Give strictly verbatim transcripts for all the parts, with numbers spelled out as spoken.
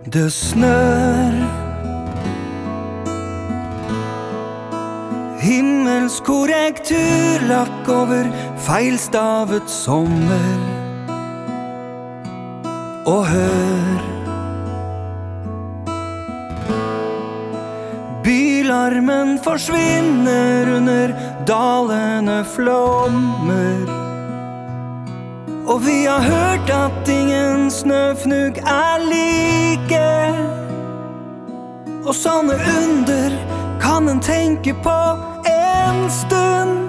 Det snør. Himmelskorrekturlakk over feilstavet sommer. Og hør, bylarmen forsvinner under dalende flommer. Og vi har hørt at ingen snøfnugg er like. Og sånne under kan en tenke på en stund.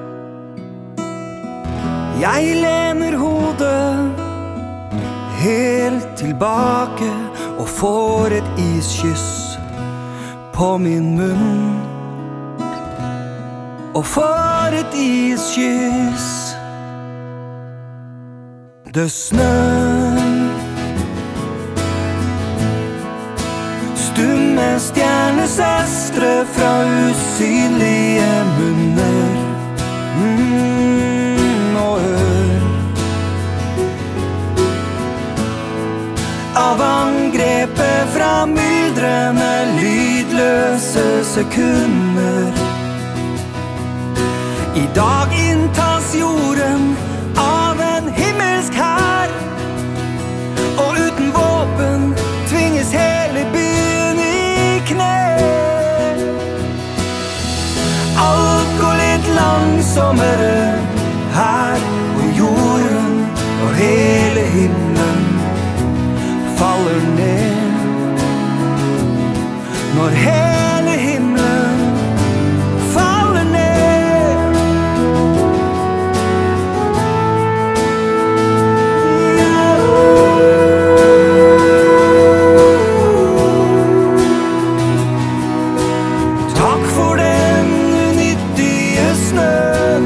Jeg lener hodet helt tilbake og får et iskyss på min munn. Og får et iskyss. Det snør. Stumme stjernesestre fra usynlige munner. Mm, og hør av angrepet fra myldrende lydløse sekunder. I dag inntas jorden av en himmelsk hær, og uten våpen tvinges hele byen i kne. Alt går litt langsommere her på jorden, og hele himmelen faller ned. Når hele himmelen faller ned. Takk for den unyttige snøen,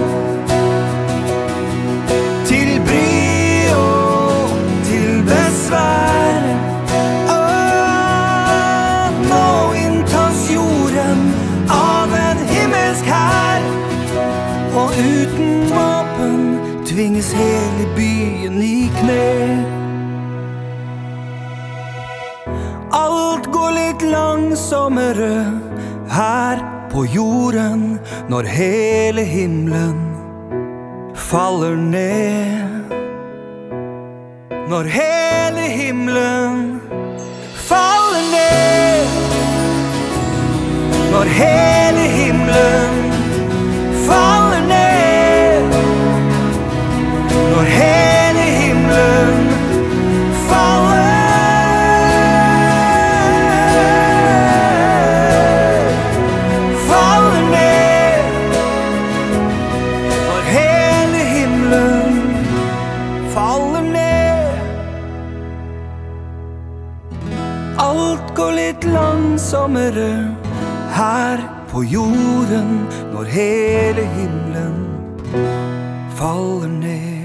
til bry og til besvær. Åh, nå inntas jorden av en himmelsk hær, og uten våpen tvinges hele byen i kne. Alt går litt langsommere her på jorden når hele himmelen faller ned. Når hele himmelen faller ned. Når hele himmelen faller ned. Når hele himmelen faller faller ned. Når hele himmelen faller ned. Alt går litt langsommere her på jorden når hele himmelen faller ned.